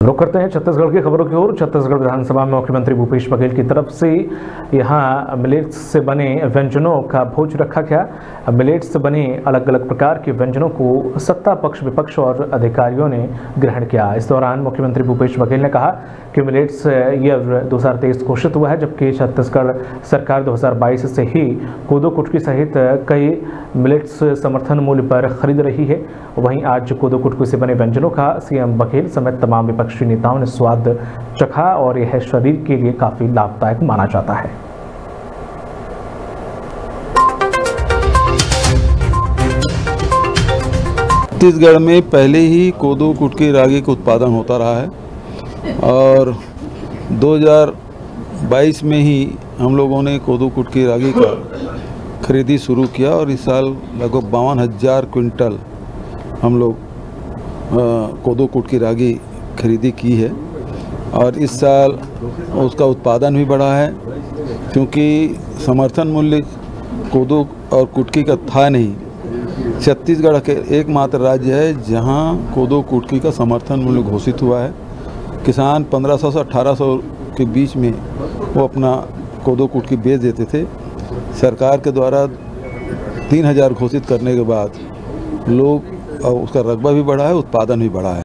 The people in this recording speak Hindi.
रुक करते हैं छत्तीसगढ़ की खबरों की ओर। छत्तीसगढ़ विधानसभा में मुख्यमंत्री भूपेश बघेल की तरफ से यहां मिलेट्स से बने व्यंजनों का भोज रखा गया। मिलेट्स से बने अलग अलग प्रकार के व्यंजनों को सत्ता पक्ष, विपक्ष और अधिकारियों ने ग्रहण किया। इस दौरान मुख्यमंत्री भूपेश बघेल ने कहा कि मिलेट्स ईयर 2023 घोषित हुआ है, जबकि छत्तीसगढ़ सरकार 2022 से ही कोदो कुटकी सहित कई मिलेट्स समर्थन मूल्य पर खरीद रही है। वहीं आज कोदो कुटकी से बने व्यंजनों का सीएम बघेल समेत तमाम विपक्षी नेताओं ने स्वाद चखा और यह शरीर के लिए काफी लाभदायक माना जाता है। छत्तीसगढ़ में पहले ही कोदो कुटकी रागी का उत्पादन होता रहा है और 2022 में ही हम लोगों ने कोदो कुटकी रागी का खरीदी शुरू किया और इस साल लगभग 52,000 क्विंटल हम लोग कोदो कुटकी रागी खरीदी की है। और इस साल उसका उत्पादन भी बढ़ा है, क्योंकि समर्थन मूल्य कोदो और कुटकी का था नहीं। छत्तीसगढ़ के एकमात्र राज्य है जहां कोदो कुटकी का समर्थन मूल्य घोषित हुआ है। किसान 1500 से 1800 के बीच में वो अपना कोदो कुटकी बेच देते थे। सरकार के द्वारा 3000 घोषित करने के बाद लोग उसका रकबा भी बढ़ा है, उत्पादन भी बढ़ा है।